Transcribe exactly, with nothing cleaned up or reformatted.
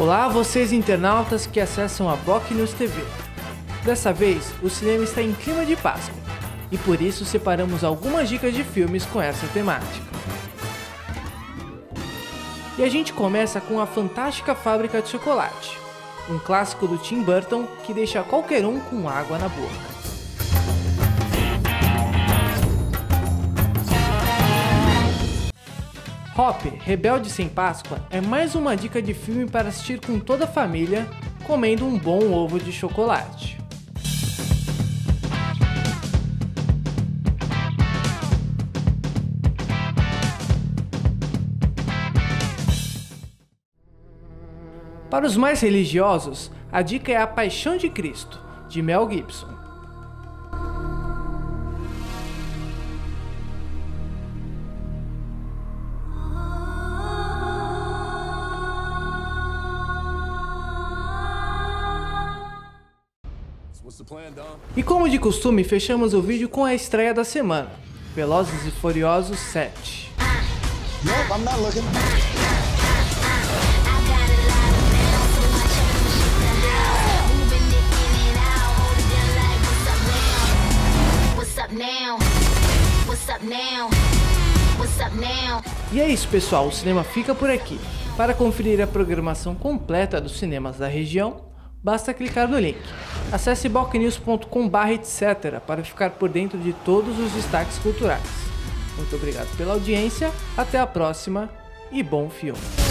Olá a vocês internautas que acessam a BocNews T V. Dessa vez, o cinema está em clima de Páscoa, e por isso separamos algumas dicas de filmes com essa temática. E a gente começa com A Fantástica Fábrica de Chocolate, um clássico do Tim Burton que deixa qualquer um com água na boca. Hop, Rebelde Sem Páscoa é mais uma dica de filme para assistir com toda a família, comendo um bom ovo de chocolate. Para os mais religiosos, a dica é A Paixão de Cristo, de Mel Gibson. E como de costume, fechamos o vídeo com a estreia da semana, Velozes e Furiosos sete. Nope, I'm not looking. E é isso, pessoal, o cinema fica por aqui. Para conferir a programação completa dos cinemas da região, basta clicar no link. Acesse bocnews ponto com barra etc para ficar por dentro de todos os destaques culturais. Muito obrigado pela audiência, até a próxima e bom filme!